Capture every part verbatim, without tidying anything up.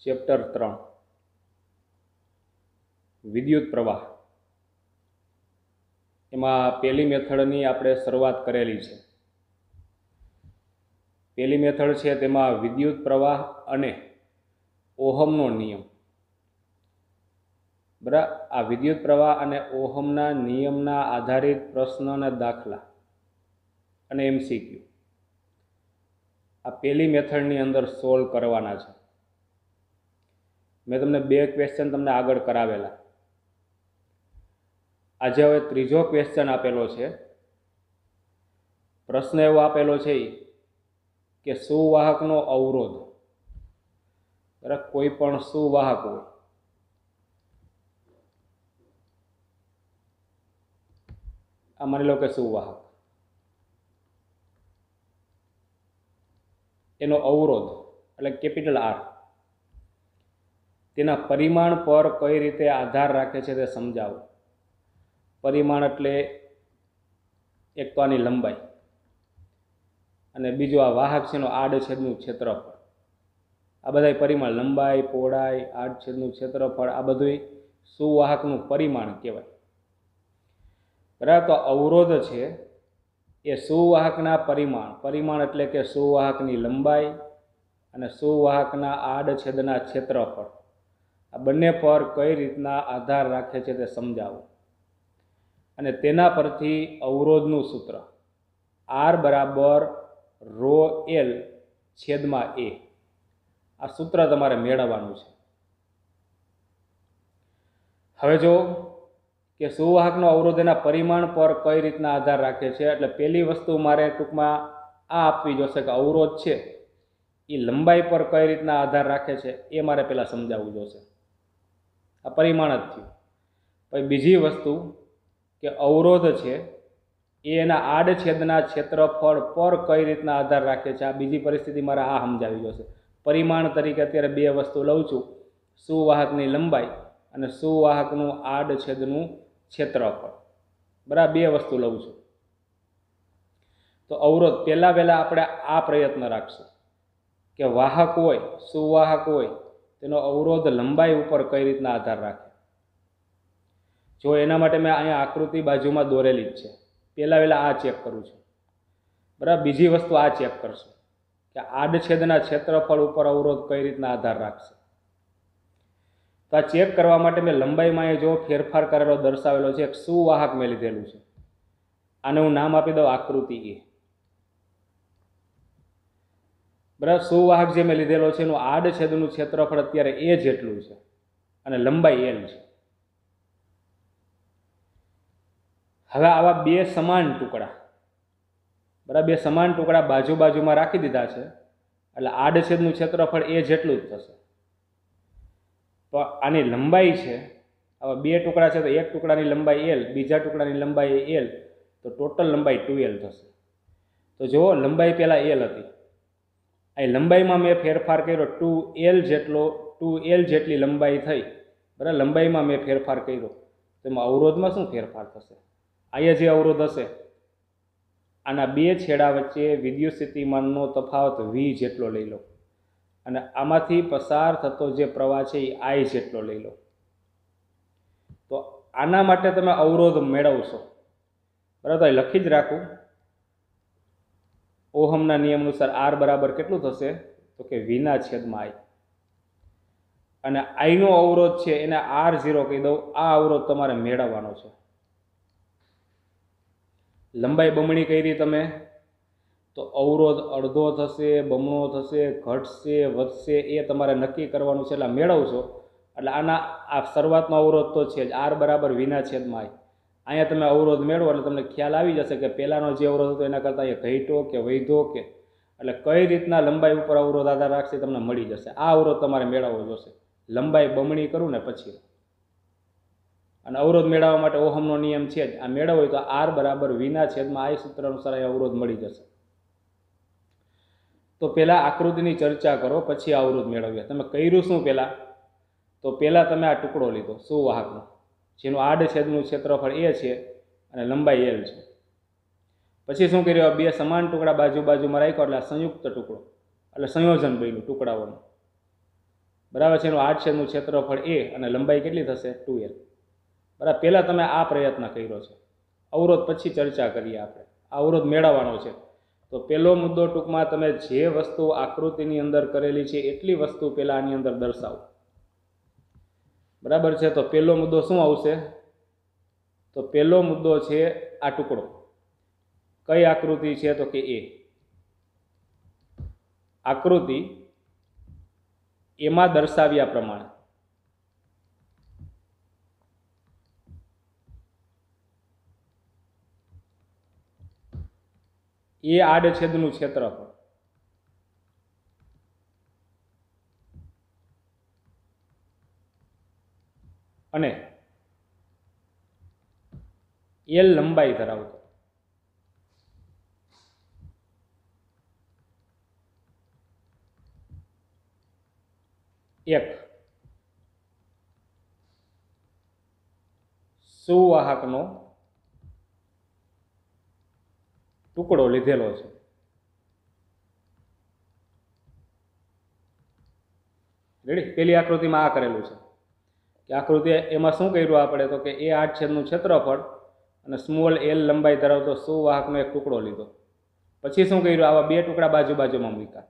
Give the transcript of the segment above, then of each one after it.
Chapter ત્રણ વિદ્યુત પ્રવાહ એમાં પહેલી મેથડની આપણે શરૂઆત કરેલી છે। પહેલી મેથડ છે તેમાં વિદ્યુત પ્રવાહ અને ઓહમનો નિયમ બરાબર। આ વિદ્યુત પ્રવાહ અને ઓહમના નિયમના આધારિત પ્રશ્ન અને દાખલા અને એમસીક્યુ આ પહેલી મેથડની અંદર સોલ્વ કરવાના છે। मैं तमने बे क्वेश्चन तमने आगळ करावेला। आज हवे त्रीजो क्वेश्चन आपेलो छे। प्रश्न एवो आपेलो छे कि सुवाहकनो अवरोध बराबर कोई पण सुवाहक होय आ मानी लो कि सुवाहक एनो अवरोध एटले केपिटल आर तेना परिमाण पर कई रीते आधार राखे छे ते समजावो। परिमाण एटले एक तो आनी लंबाई अने बीजो आ वाहक छेनो आडछेदनुं क्षेत्रफळ। आ बधाय परिमाण लंबाई पहोळाई आडछेदनुं क्षेत्रफळ आ बधुंय सुवाहकनुं परिमाण कहेवाय बराबर। तो अवरोध छे ए सुवाहकना परिमाण परिमाण एटले के सुवाहकनी लंबाई अने सुवाहकना आडछेदना क्षेत्रफळ आ बंने पर कई रीतना आधार राखे छे ते समजावो। अने तेना परथी अवरोधनुं सूत्र आर बराबर रो एल छेदमा ए आ सूत्र तमारे मेळववानुं छे। हवे जो कि सुवाहकनो अवरोध एना परिमाण पर कई रीतना आधार राखे छे एटले पहेली वस्तु मारे टूंकमां आ आपवी जोईशे कि अवरोध छे ए लंबाई पर कई रीतना आधार राखे छे ए मारे पहेला समजाववुं जोईशे। आ परिमाण ज थयुं। पछी बीजी वस्तु कि अवरोध है एना आडछेदना क्षेत्रफळ पर कई रीतना आधार राखे छे आ बीजी परिस्थिति मारे आ समजावी जोईशे। परिमाण तरीके अत्यारे बे वस्तु लઉં છું सुवाहकनी लंबाई अने सुवाहकनुं आडछेदनुं क्षेत्रफळ बराबर बे वस्तु लઉં છું। तो अवरोध पहेला वहेला आपणे आ प्रयत्न राखशुं कि वाहक होय सुवाहक होय तेनो अवरोध लंबाई उपर कई रीतना आधार राखे। जो एना माटे मैं अहींया आकृति बाजुमां दोरेली ज छे। पहेला वहेला आ चेक करूं छुं बराबर। बीजी वस्तु आ चेक करशुं कि आडछेदना क्षेत्रफळ उपर अवरोध कई रीतना आधार राखशे। तो आ चेक करवा माटे मैं लंबाईमां जो फेरफार करेलो दर्शावेलो छे एक सुवाहक मैं लीधेलुं छे। आने हुं नाम आपी दઉં आकृति ए बराबर। सुवाहक जे मैं लीधेलो छे एनुं आडछेदनुं क्षेत्रफळ अत्यारे ए जेटलुं छे अने लंबाई एल छे। हवे आवा बे समान टुकड़ा बराबर बे समान टुकड़ा बाजू बाजुमां राखी दीधा छे एटले आडछेदनुं क्षेत्रफळ ए जेटलुं ज थशे। तो आनी लंबाई छे आवा बे टुकड़ा छे तो एक टुकड़ानी लंबाई एल बीजा टुकड़ानी लंबाई एल तो टोटल लंबाई टू एल थशे। तो जो लंबाई पहेला एल हती आ लंबाईमां मैं फेरफार कर्यो टू एल जेटलो टू एल जेटली लंबाई थई बराबर। लंबाईमां मैं फेरफार कर्यो तो एमां अवरोधमां शुं फेरफार थशे। आया जे अवरोध हशे आना बे छेड़ा वच्चे विद्युत स्थितिमाननो तफावत वी जेटलो लई लो अने आमांथी पसार थतो जे प्रवाह छे ए आई जेटलो लई लो। तो आना माटे तमे अवरोध मेळवशो बराबर। तो लखी ज राखो ओहमना नियम अनुसार आर बराबर केटलुं थशे तो कि वी ना छेदमां आई अने आई नो अवरोध छे एने आर जीरो कही दઉં। आ अवरोध तमारे मेळववानो छे। लंबाई बमणी करी तमे तो अवरोध अर्धो थशे बमणो थशे घटशे वधशे ए तमारे नक्की करवानुं छे। એટલે મેળવશો એટલે આના આ શરૂઆતનો અવરોધ તો છે જ આર બરાબર વીના છેદમાં આઈ। અહીંયા તમે અવરોધ મેળવો એટલે તમને ખ્યાલ આવી જશે કે પહેલાનો જે અવરોધ હતો એના કરતાં એ ઘટ્યો કે વધ્યો કે એટલે કઈ રીતના લંબાઈ ઉપર અવરોધ આધાર રાખશે તમને મળી જશે। આ અવરોધ તમારે મેળવવો જોશે। લંબાઈ બમણી કરું ને પછી અને અવરોધ મેળવવા માટે ઓહમનો નિયમ છે જ। આ મેળવવો હોય તો આર બરાબર વીના છેદમાં આઈ સૂત્ર અનુસાર આ અવરોધ મળી જશે। तो पहला आकृतिनी चर्चा करो पछी अवरोध मेळवीए। तमे कर्युं शुं पहेला तो पहेला तमे आ टुकड़ो लीधो सुवाहकनो जेनुं आडछेदनुं क्षेत्रफळ ए छे अने लंबाई एल छे। पछी शुं कर्युं बे समान टुकड़ा बाजू बाजुमां राख्या એટલે આ સંયુક્ત ટુકડો એટલે સંયોજન બન્યું ટુકડાઓનું બરાબર છે. એનું આઠ છેદનું ક્ષેત્રફળ એ અને લંબાઈ કેટલી થશે? Two L. બરાબર. પહેલાં તમે આ પ્રયત્ન કર્યો છે. અવરોધ પછી ચર્ચા કરીએ આપણે. આ અવરોધ મેળવવાનો છે. તો પહેલો મુદ્દો ટૂંકમાં તમે જે વસ્તુ આકૃતિની અંદર કરેલી છે એટલી વસ્તુ પહેલાં આની અંદર દર્શાવો. બરાબર છે. તો પહેલો મુદ્દો શું આવશે? તો પહેલો મુદ્દો છે આ ટુકડો. કઈ આકૃતિ છે? તો કે એ આકૃતિ એમાં દર્શાવ્યા પ્રમાણે એ આડછેદનું ક્ષેત્રફળ અને એલ લંબાઈ ધરાવતો એક સુવાહકનો ટુકડો લીધેલો છે. રેડી? પેલી આકૃતિમાં આ કરેલું છે કે આકૃતિ એમાં શું કર્યું આપણે? તો કે એ આઠ છેદનું ક્ષેત્રફળ અને સ્મોલ એલ લંબાઈ ધરાવતો સુવાહકનો એક ટુકડો લીધો. પછી શું કર્યું? આવા બે ટુકડા બાજુ બાજુમાં મૂક્યા.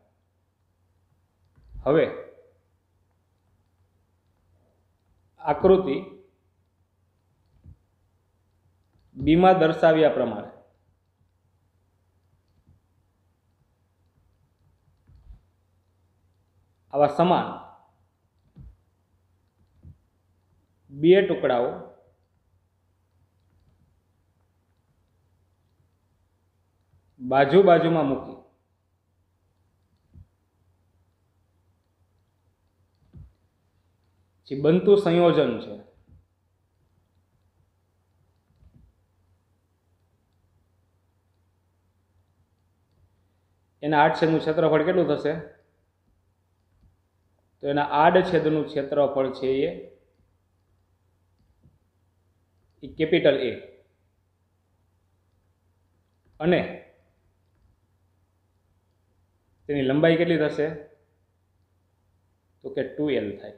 હવે આકૃતિ બીમાં દર્શાવ્યા પ્રમાણે આવા સમાન બે ટુકડાઓ બાજુ બાજુમાં મૂકી જે બનતું સંયોજન છે એના આડછેદનું ક્ષેત્રફળ કેટલું થશે? તો એના આડછેદનું ક્ષેત્રફળ છે એ કેપિટલ એ અને તેની લંબાઈ કેટલી થશે? તો કે ટુ એલ થાય.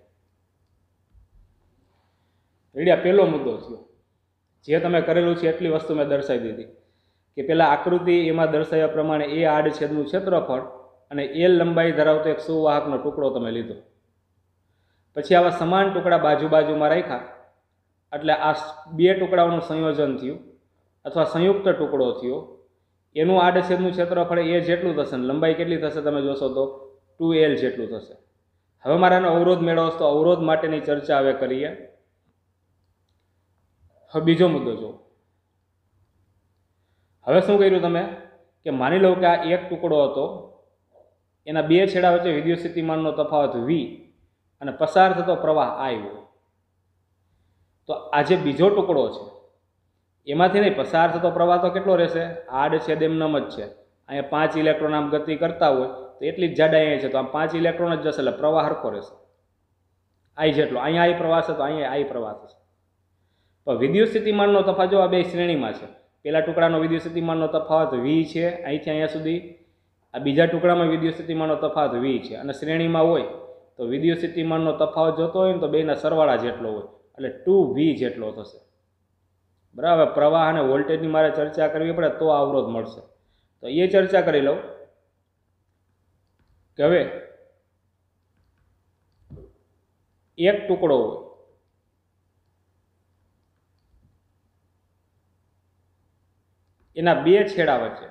રેડી? આ પહેલો મુદ્દો થયો. જે તમે કરેલું છે એટલી વસ્તુ મેં દર્શાવી દીધી કે પેલા આકૃતિ એમાં દર્શાવ્યા પ્રમાણે એ આડછેદનું ક્ષેત્રફળ અને એલ લંબાઈ ધરાવતો એક સુવાહકનો ટુકડો તમે લીધો. પછી આવા સમાન ટુકડા બાજુ બાજુમાં રાખ્યા એટલે આ બે ટુકડાઓનું સંયોજન થયું અથવા સંયુક્ત ટુકડો થયો. એનું આડછેદનું ક્ષેત્રફળ એ જેટલું થશે ને લંબાઈ કેટલી થશે? તમે જોશો તો ટુ એલ જેટલું થશે. હવે મારે આનો અવરોધ મેળવવો તો અવરોધ માટેની ચર્ચા હવે કરીએ. હવે બીજો મુદ્દો જો. હવે શું કર્યું તમે કે માની લો કે આ એક ટુકડો હતો, એના બે છેડા વચ્ચે વિદ્યુત સ્થિતિમાનનો તફાવત વી અને પસાર થતો પ્રવાહ આઈ હોય. તો આ જે બીજો ટુકડો છે એમાંથી નહીં પસાર થતો પ્રવાહ તો કેટલો રહેશે? આડછેદ એમનેમ જ છે. અહીંયા પાંચ ઇલેક્ટ્રોન આમ ગતિ કરતા હોય તો એટલી જ જાડાઈ અહીં છે, તો આમ પાંચ ઇલેક્ટ્રોન જ જશે એટલે પ્રવાહ હરખો રહેશે આઈ જેટલો. અહીંયા આઈ પ્રવાહ છે તો અહીંયા આઈ પ્રવાહ થશે. પણ વિદ્યુત સ્થિતિમાનનો તફાવત જો આ બે શ્રેણીમાં છે. પહેલા ટુકડાનો વિદ્યુત સ્થિતિમાનનો તફાવત વી છે અહીંથી અહીંયા સુધી, આ બીજા ટુકડામાં વિદ્યુત સ્થિતિમાનનો તફાવત વી છે અને શ્રેણીમાં હોય તો વિદ્યુત સ્થિતિમાનનો તફાવત જોતો હોય ને તો બેના સરવાળા જેટલો હોય એટલે ટુ વી જેટલો થશે. બરાબર? પ્રવાહ અને વોલ્ટેજની મારે ચર્ચા કરવી પડે તો આ અવરોધ મળશે. તો એ ચર્ચા કરી લઉં કે હવે એક ટુકડો હોય એના બે છેડા વચ્ચે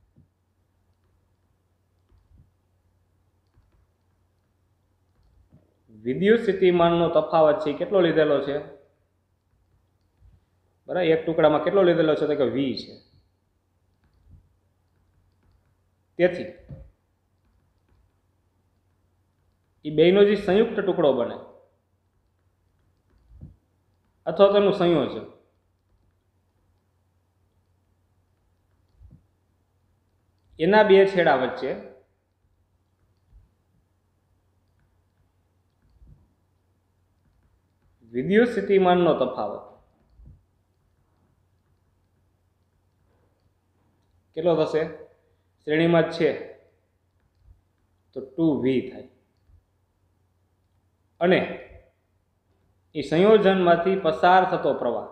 વિદ્યુત સ્થિતિમાનનો તફાવત છે કેટલો લીધેલો છે? બરાબર? એક ટુકડામાં કેટલો લીધેલો છે? તો કે વી છે. તેથી એ બેનો જે સંયુક્ત ટુકડો બને અથવા તેનું સંયોજન એના બે છેડા વચ્ચે વિદ્યુત સ્થિતિમાનનો તફાવત કેટલો થશે? શ્રેણીમાં જ છે તો ટુ વી થાય. અને એ સંયોજનમાંથી પસાર થતો પ્રવાહ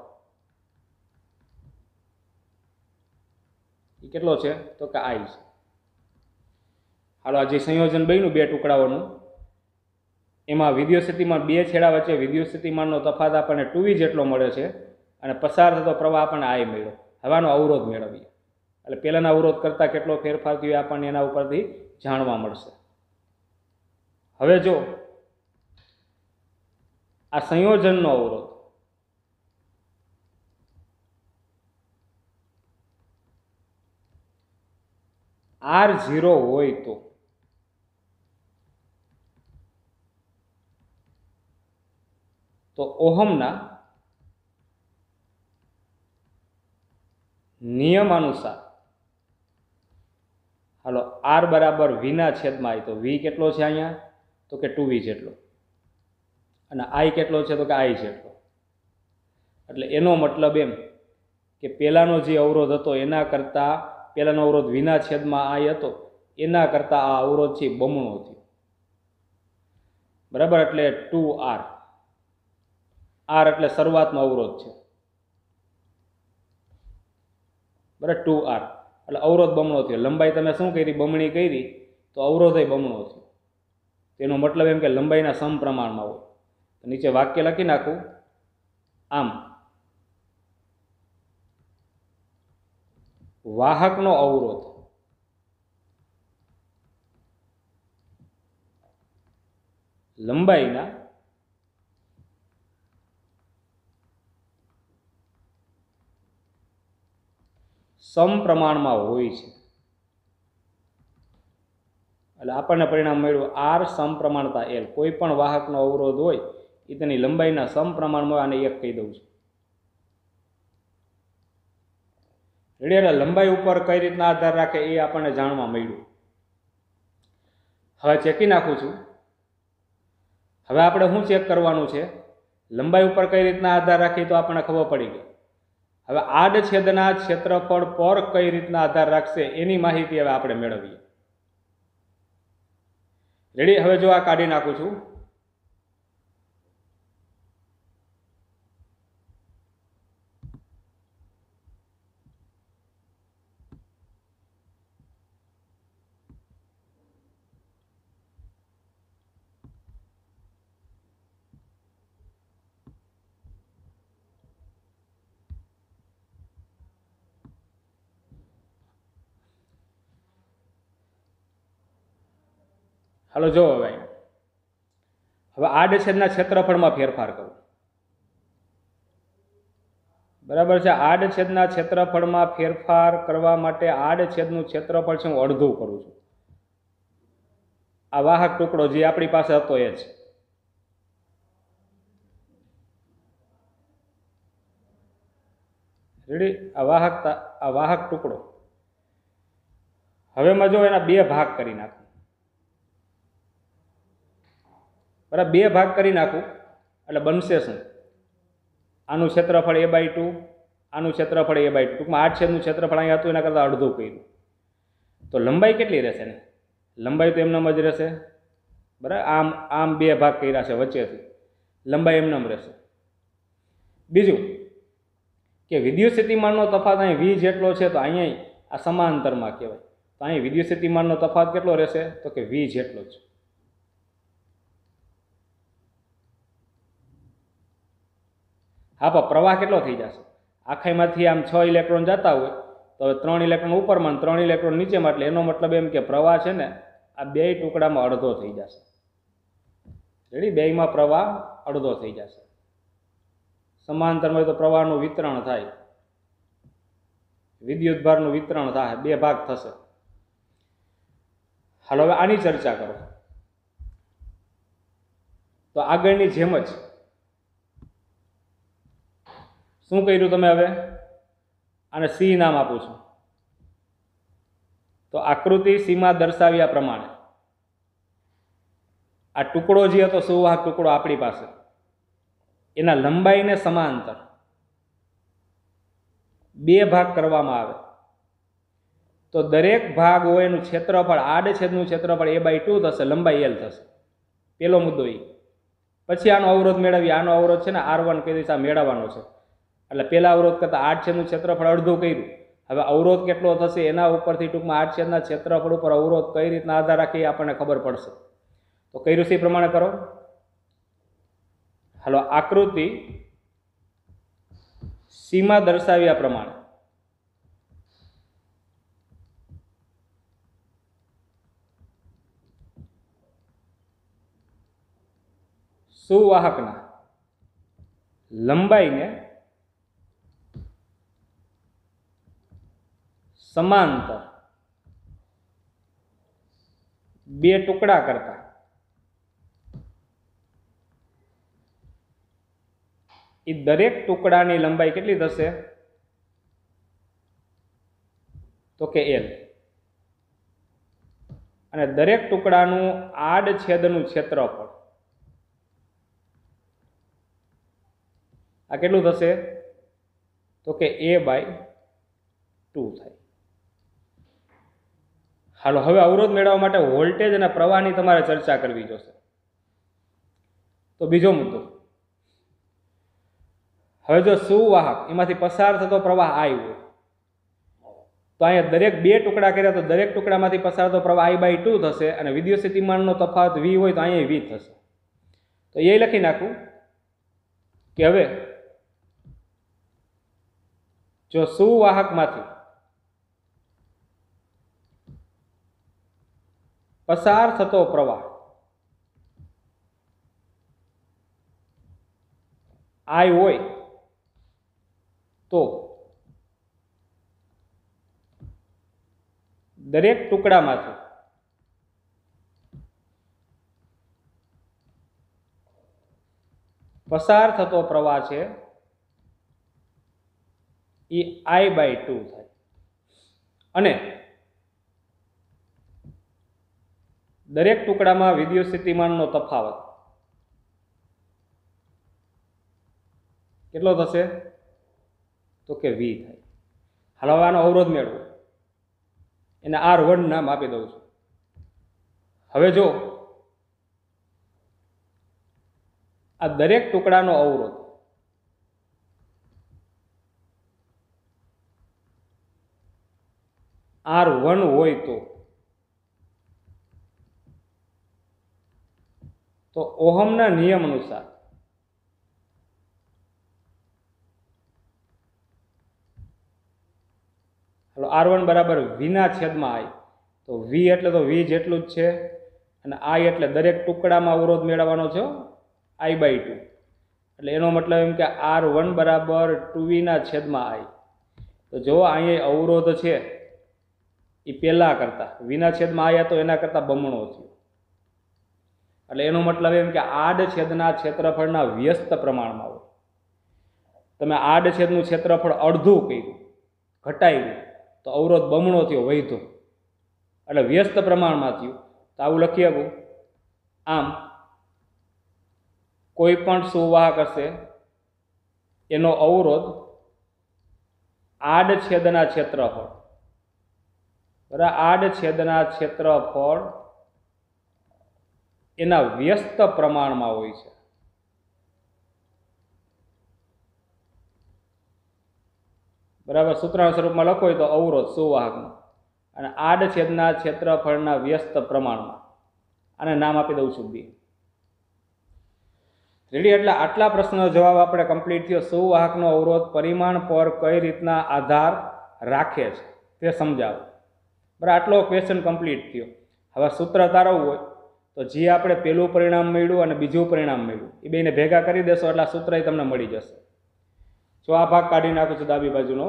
એ કેટલો છે તો કે આઈ છે. હાલો, આ જે સંયોજન બન્યું બે ટુકડાઓનું, એમાં વિદ્યુત સ્થિતિમાન બે છેડા વચ્ચે વિદ્યુત સ્થિતિમાનનો તફાત આપણને ટુ વી જેટલો મળે છે અને પસાર થતો પ્રવાહ આપણને આઈ મળ્યો. હવે આનો અવરોધ મેળવીએ. એટલે પહેલાના અવરોધ કરતાં કેટલો ફેરફાર થયો આપણને એના ઉપરથી જાણવા મળશે. હવે જો આ સંયોજનનો અવરોધ આર ઝીરો હોય તો તો ઓહમના નિયમ અનુસાર, હાલો, આર બરાબર વીના છેદમાં આઈ, તો વી કેટલો છે અહીંયા તો કે ટુ વી જેટલો, અને આઈ કેટલો છે તો કે આઈ જેટલો. એટલે એનો મતલબ એમ કે પહેલાનો જે અવરોધ હતો એના કરતાં, પહેલાનો અવરોધ વીના છેદમાં આઈ હતો એના કરતાં આ અવરોધ છે બમણો થયો. બરાબર, એટલે ટુ આર. આર એટલે શરૂઆતનો અવરોધ છે, બરાબર, ટુ આર એટલે અવરોધ બમણો થયો. લંબાઈ તમે શું કરી, બમણી કરી, તો અવરોધ બમણો થયો. તેનો મતલબ એમ કે લંબાઈના સમપ્રમાણમાં હોય. તો નીચે વાક્ય લખી નાખું, આમ વાહકનો અવરોધ લંબાઈના સમપ્રમાણમાં હોય છે. એટલે આપણને પરિણામ મળ્યું આર સમપ્રમાણતા એલ. કોઈ પણ વાહકનો અવરોધ હોય એ તેની લંબાઈના સમપ્રમાણમાં, આને એક કહી દઉં છું. રેડી? એટલે લંબાઈ ઉપર કઈ રીતના આધાર રાખે એ આપણને જાણવા મળ્યું. હવે ચેકી નાખું છું. હવે આપણે શું ચેક કરવાનું છે? લંબાઈ ઉપર કઈ રીતના આધાર રાખી તો આપણને ખબર પડી ગઈ. હવે આડછેદના ક્ષેત્રફળ પર કઈ રીતના આધાર રાખશે એની માહિતી હવે આપણે મેળવીએ. રેડી? હવે જો આ કાઢી નાખું છું. હાલો, જો હવે હવે આડછેદના ક્ષેત્રફળમાં ફેરફાર કરો. બરાબર છે? આડછેદના ક્ષેત્રફળમાં ફેરફાર કરવા માટે આડછેદનું ક્ષેત્રફળ છે હું અડધું કરું છું. આ વાહક ટુકડો જે આપણી પાસે હતો એ જ. રેડી? આ વાહક આ વાહક ટુકડો હવે માં જો એના બે ભાગ કરી નાખો. બરાબર, બે ભાગ કરી નાખું એટલે બનશે શું? આનું ક્ષેત્રફળ એ બાય ટુ, આનું ક્ષેત્રફળ એ બાય ટુ. ટૂંકમાં આઠ છેદનું ક્ષેત્રફળ અહીંયા હતું એના કરતાં અડધું કર્યું. તો લંબાઈ કેટલી રહેશે ને? લંબાઈ તો એમનામ જ રહેશે. બરાબર, આમ આમ બે ભાગ કર્યા છે વચ્ચેથી, લંબાઈ એમનામ રહેશે. બીજું કે વિદ્યુત સ્થિતિમાનનો તફાત અહીં વી જેટલો છે, તો અહીંયા આ સમાંતરમાં કહેવાય. તો અહીં વિદ્યુત સ્થિતિમાનનો તફાત કેટલો રહેશે તો કે વી જેટલો જ. હા, પણ પ્રવાહ કેટલો થઈ જશે? આખાઈમાંથી આમ છ ઇલેક્ટ્રોન જતા હોય તો હવે ત્રણ ઇલેક્ટ્રોન ઉપરમાં ત્રણ ઇલેક્ટ્રોન નીચેમાં, એટલે એનો મતલબ એમ કે પ્રવાહ છે ને આ બે ટુકડામાં અડધો થઈ જશે. રેડી? બેયમાં પ્રવાહ અડધો થઈ જશે. સમાંતરમાં હોય તો પ્રવાહનું વિતરણ થાય, વિદ્યુત ભારનું વિતરણ થાય, બે ભાગ થશે. હાલો, હવે આની ચર્ચા કરો. તો આગળની જેમ જ શું કર્યું તમે? હવે આને સી નામ આપું છું. તો આકૃતિ સીમાં દર્શાવ્યા પ્રમાણે આ ટુકડો જે હતો સુવાહક ટુકડો આપણી પાસે, એના લંબાઈને સમાંતર બે ભાગ કરવામાં આવે તો દરેક ભાગ હોય એનું ક્ષેત્રફળ, આડછેદનું ક્ષેત્રફળ એ બાય ટુ થશે, લંબાઈ એલ થશે. પેલો મુદ્દો એ. પછી આનો અવરોધ મેળવીએ. આનો અવરોધ છે ને આર વન કઈ દઈશ, આ મેળવવાનો છે. એટલે પહેલા અવરોધ કરતાં આઠ છેદનું ક્ષેત્રફળ અડધું કર્યું. હવે અવરોધ કેટલો થશે એના ઉપરથી ટૂંકમાં આઠ છેદના ક્ષેત્રફળ ઉપર અવરોધ કઈ રીતના આધાર રાખે એ આપણને ખબર પડશે. તો કર્યું છે એ પ્રમાણે કરો. હાલો, આકૃતિ સીમા દર્શાવ્યા પ્રમાણે સુવાહકના લંબાઈને સમાંતર બે ટુકડા કરતા એ દરેક ટુકડાની લંબાઈ કેટલી થશે? તો કે એલ. અને દરેક ટુકડાનું આડછેદનું ક્ષેત્રફળ આ કેટલું થશે? તો કે એ બાય ટુ થાય. હાલો, હવે અવરોધ મેળવવા માટે વોલ્ટેજ અને પ્રવાહની તમારે ચર્ચા કરવી જોશે. તો બીજો મુદ્દો, હવે જો સુવાહક એમાંથી પસાર થતો પ્રવાહ આઈ હોય તો અહીંયા દરેક બે ટુકડા કર્યા તો દરેક ટુકડામાંથી પસાર થતો પ્રવાહ આઈ બાય ટુ થશે. અને વિદ્યુત સ્થિતિમાનનો તફાવત વી હોય તો અહીંયા વી થશે. તો એ લખી નાખું કે હવે જો સુવાહકમાંથી પસાર થતો પ્રવાહ આઈ હોય તો દરેક ટુકડામાંથી પસાર થતો પ્રવાહ છે એ આઈ બાય ટુ થાય. અને દરેક ટુકડામાં વિદ્યુત સ્થિતિમાનનો તફાવત કેટલો થશે? તો કે વી થાય. હાલ, હવે આનો અવરોધ મેળવો. એને આર વન નામ આપી દઉં છું. હવે જો આ દરેક ટુકડાનો અવરોધ આર વન હોય તો તો ઓહમના નિયમ અનુસાર હાલો, આર વન બરાબર વીના છેદમાં આઈ. તો વી એટલે તો વી જેટલું જ છે. અને આઈ એટલે દરેક ટુકડામાં અવરોધ મેળવવાનો છે આઈ બાય ટુ. એટલે એનો મતલબ એમ કે આર વન બરાબર ટુ વીના છેદમાં આઈ. તો જો અહીંયા અવરોધ છે એ પહેલા કરતા વિના છેદમાં આયા તો એના કરતા બમણો થયો. એટલે એનો મતલબ એમ કે આડ છેદના ક્ષેત્રફળના વ્યસ્ત પ્રમાણમાં હોય. તમે આડ છેદનું ક્ષેત્રફળ અડધું કર્યું, ઘટાડ્યું, તો અવરોધ બમણો થયો, વધ્યો. એટલે વ્યસ્ત પ્રમાણમાં થયું. તો આવું લખી આપું. આમ કોઈ પણ સુવાહક હશે એનો અવરોધ આડ છેદના ક્ષેત્રફળ બરાબર આડ છેદના ક્ષેત્રફળ એના વ્યસ્ત પ્રમાણમાં હોય છે. બરાબર, સૂત્રના સ્વરૂપમાં લખો હોય તો અવરોધ સુવાહકનો અને આડ છેદના ક્ષેત્રફળના વ્યસ્ત પ્રમાણમાં. આને નામ આપી દઉં છું બી. રેડી? એટલે આટલા પ્રશ્નનો જવાબ આપણે કમ્પ્લીટ થયો. સુવાહકનો અવરોધ પરિમાણ પર કઈ રીતના આધાર રાખે છે તે સમજાવો. બરાબર, આટલો ક્વેશ્ચન કમ્પ્લીટ થયો. હવે સૂત્ર તારવવું હોય તો જે આપણે પહેલું પરિણામ મળ્યું અને બીજું પરિણામ મળ્યું એ બેને ભેગા કરી દેશો એટલે સૂત્ર તમને મળી જશે. જો આ ભાગ કાઢી નાખું છું ડાબી બાજુનો.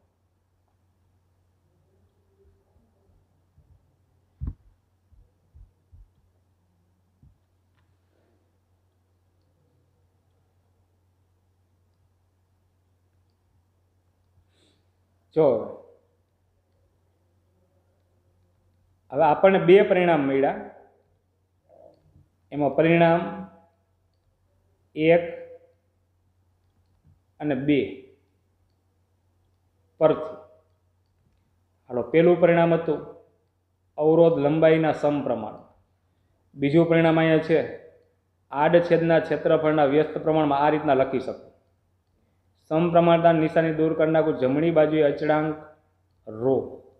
જો હવે આપણને બે પરિણામ મળ્યા. એમાં પરિણામ એક અને બે પરથી હાલો, પહેલું પરિણામ હતું અવરોધ લંબાઈના સમપ્રમાણ. બીજું પરિણામ અહીંયા છે આડછેદના ક્ષેત્રફળના વ્યસ્ત પ્રમાણમાં આ રીતના લખી શકું. સમપ્રમાણતા નિશાની દૂર કરી નાખું. જમણી બાજુએ અચળાંક રો.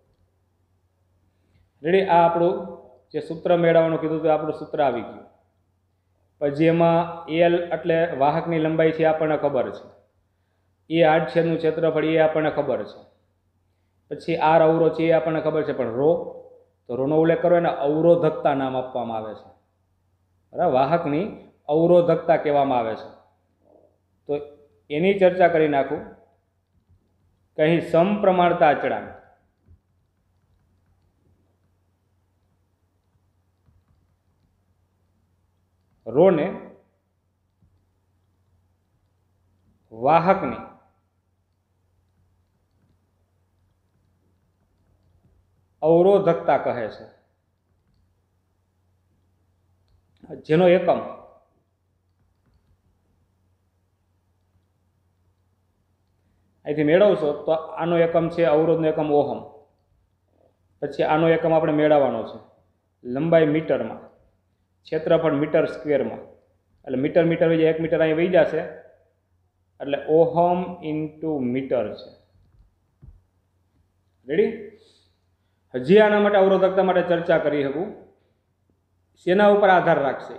રેડી? આ આપણું જે સૂત્ર મેળવવાનું કીધું હતું આપણું સૂત્ર આવી ગયું. પછી એમાં એલ એટલે વાહકની લંબાઈ છે આપણને ખબર છે. એ આડછેદનું ક્ષેત્રફળ એ આપણને ખબર છે. પછી આર અવરો છે એ આપણને ખબર છે. પણ રો તો રોનો ઉલ્લેખ કરો એને અવરોધકતા નામ આપવામાં આવે છે. બરાબર? વાહકની અવરોધકતા કહેવામાં આવે છે. તો એની ચર્ચા કરી નાખું કે અહીં સમપ્રમાણતા અચળાંક રોને વાહકની અવરોધકતા કહે છે, જેનો એકમ અહીંથી મેળવશો તો આનો એકમ છે અવરોધનો એકમ ઓહમ. પછી આનો એકમ આપણે મેળવવાનો છે લંબાઈ મીટરમાં, ક્ષેત્રફળ મીટર સ્ક્વેરમાં. એટલે મીટર મીટર વહી જાય, એક મીટર અહીં વહી જશે એટલે ઓહમ ઇન્ટુ મીટર છે. રેડી? હજી આના માટે અવરોધકતા માટે ચર્ચા કરી શકું. શેના ઉપર આધાર રાખશે?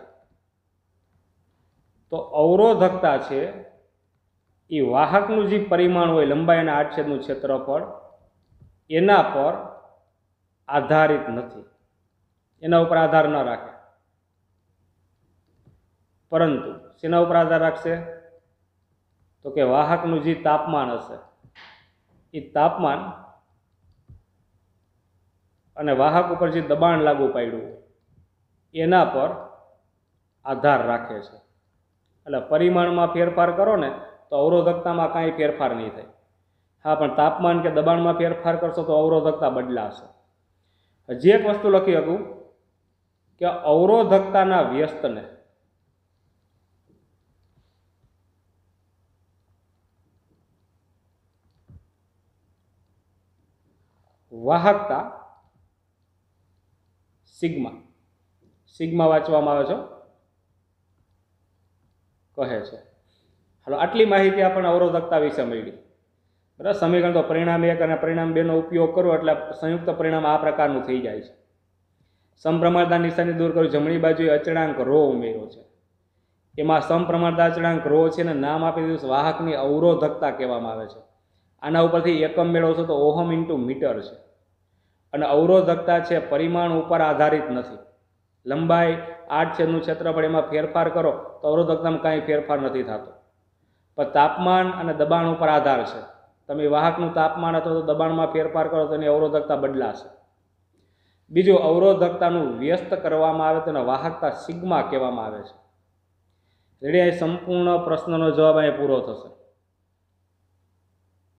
તો અવરોધકતા છે એ વાહકનું જે પરિમાણ હોય લંબાઈ અને આડછેદનું ક્ષેત્રફળ એના પર આધારિત નથી, એના ઉપર આધાર ન રાખે. પરંતુ શેના ઉપર આધાર રાખશે? તો કે વાહકનું જે તાપમાન હશે એ તાપમાન અને વાહક ઉપર જે દબાણ લાગુ પાડ્યું એના પર આધાર રાખે છે. એટલે પરિમાણમાં ફેરફાર કરો ને તો અવરોધકતામાં કાંઈ ફેરફાર નહીં થાય. હા, પણ તાપમાન કે દબાણમાં ફેરફાર કરશો તો અવરોધકતા બદલાશે. હજી એક વસ્તુ લખી શકું કે અવરોધકતાના વ્યસ્તને વાહકતા સિગ્મા સિગ્મા વાંચવામાં આવે છે કહે છે. હાલો, આટલી માહિતી આપણને અવરોધકતા વિશે મળી. બરાબર? સમીકરણ તો પરિણામ એક અને પરિણામ બે નો ઉપયોગ કરો એટલે સંયુક્ત પરિણામ આ પ્રકારનું થઈ જાય છે. સમપ્રમાણતા નિશાની દૂર કરો. જમણી બાજુએ અચળાંક રો ઉમેર્યો છે. એમાં સમપ્રમાણતા અચળાંક રો છે ને નામ આપી દીધું વાહકની અવરોધકતા કહેવામાં આવે છે. આના ઉપરથી એકમ મેળવશો તો ઓહમ ઇન્ટુ મીટર છે. અને અવરોધકતા છે પરિમાણ ઉપર આધારિત નથી. લંબાઈ આડછેદનું ક્ષેત્રફળ એમાં ફેરફાર કરો તો અવરોધકતામાં કાંઈ ફેરફાર નથી થતો. પણ તાપમાન અને દબાણ ઉપર આધાર છે. તમે વાહકનું તાપમાન અથવા તો દબાણમાં ફેરફાર કરો તો એની અવરોધકતા બદલાશે. બીજું, અવરોધકતાનું વ્યસ્ત કરવામાં આવે તેને વાહકતા સિગ્મા કહેવામાં આવે છે. રેડી? અહીં સંપૂર્ણ પ્રશ્નનો જવાબ અહીં પૂરો થશે.